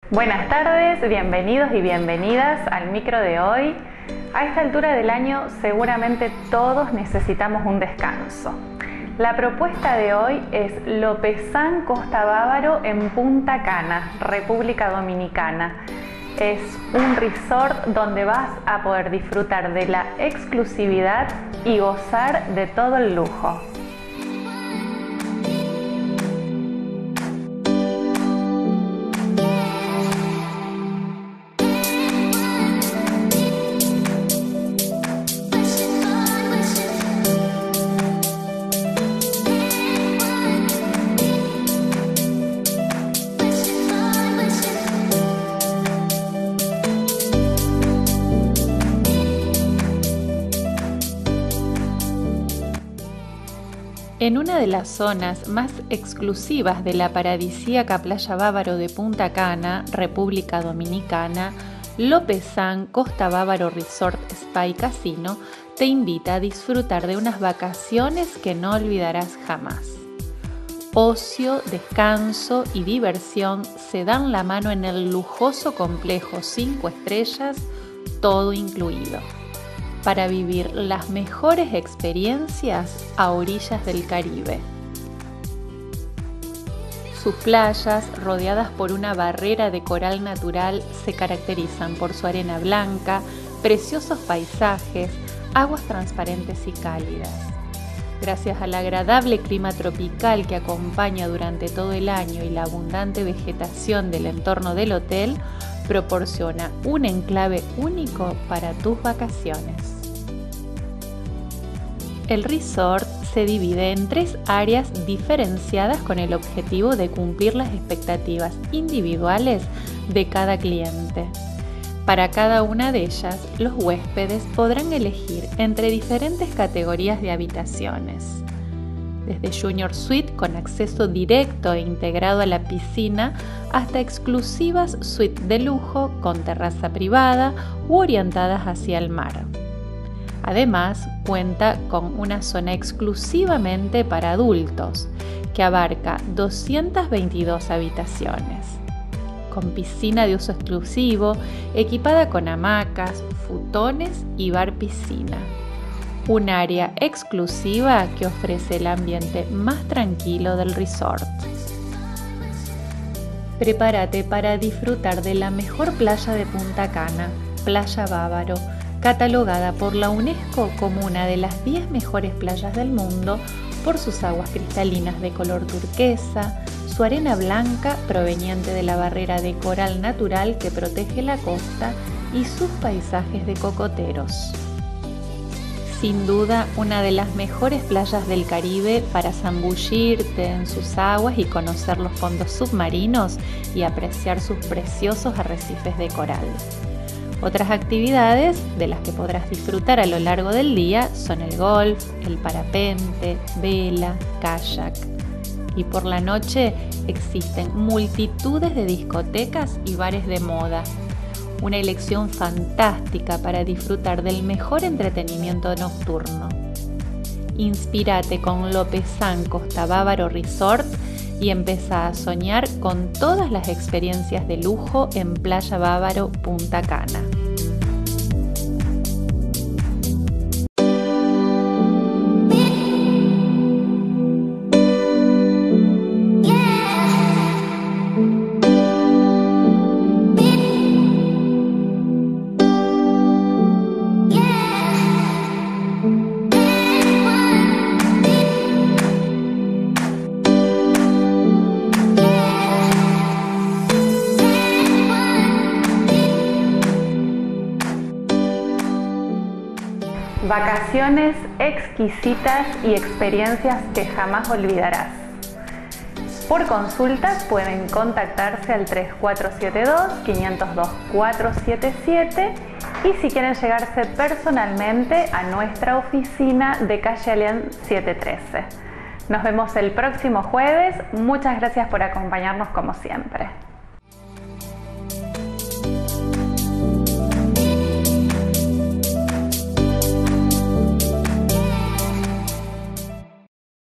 Buenas tardes, bienvenidos y bienvenidas al micro de hoy. A esta altura del año seguramente todos necesitamos un descanso. La propuesta de hoy es Lopezán Costa Bávaro en Punta Cana, República Dominicana. Es un resort donde vas a poder disfrutar de la exclusividad y gozar de todo el lujo. En una de las zonas más exclusivas de la paradisíaca Playa Bávaro de Punta Cana, República Dominicana, Lopezán Costa Bávaro Resort Spa y Casino te invita a disfrutar de unas vacaciones que no olvidarás jamás. Ocio, descanso y diversión se dan la mano en el lujoso complejo 5 estrellas, todo incluido, para vivir las mejores experiencias a orillas del Caribe. Sus playas, rodeadas por una barrera de coral natural, se caracterizan por su arena blanca, preciosos paisajes, aguas transparentes y cálidas. Gracias al agradable clima tropical que acompaña durante todo el año y la abundante vegetación del entorno del hotel, proporciona un enclave único para tus vacaciones. El resort se divide en 3 áreas diferenciadas con el objetivo de cumplir las expectativas individuales de cada cliente. Para cada una de ellas, los huéspedes podrán elegir entre diferentes categorías de habitaciones, desde Junior Suite con acceso directo e integrado a la piscina hasta exclusivas suites de lujo con terraza privada u orientadas hacia el mar. Además, cuenta con una zona exclusivamente para adultos que abarca 222 habitaciones, con piscina de uso exclusivo, equipada con hamacas, futones y bar piscina. Un área exclusiva que ofrece el ambiente más tranquilo del resort. Prepárate para disfrutar de la mejor playa de Punta Cana, Playa Bávaro, catalogada por la UNESCO como una de las 10 mejores playas del mundo por sus aguas cristalinas de color turquesa, su arena blanca proveniente de la barrera de coral natural que protege la costa y sus paisajes de cocoteros. Sin duda, una de las mejores playas del Caribe para zambullirte en sus aguas y conocer los fondos submarinos y apreciar sus preciosos arrecifes de coral. Otras actividades de las que podrás disfrutar a lo largo del día son el golf, el parapente, vela, kayak. Y por la noche existen multitudes de discotecas y bares de moda. Una elección fantástica para disfrutar del mejor entretenimiento nocturno. Inspírate con Lopezán Costa Bávaro Resort y empezá a soñar con todas las experiencias de lujo en Playa Bávaro, Punta Cana. Vacaciones exquisitas y experiencias que jamás olvidarás. Por consultas pueden contactarse al 3472-502-477 y si quieren llegarse personalmente a nuestra oficina de calle Alem 713. Nos vemos el próximo jueves. Muchas gracias por acompañarnos como siempre.